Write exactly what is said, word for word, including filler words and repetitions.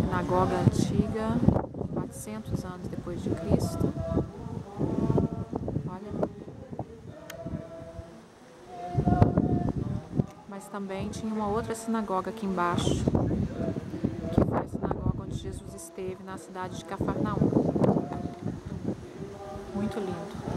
Sinagoga antiga, quatrocentos anos depois de Cristo. Olha. Mas também tinha uma outra sinagoga aqui embaixo, que foi a sinagoga onde Jesus esteve na cidade de Cafarnaum. Muito lindo.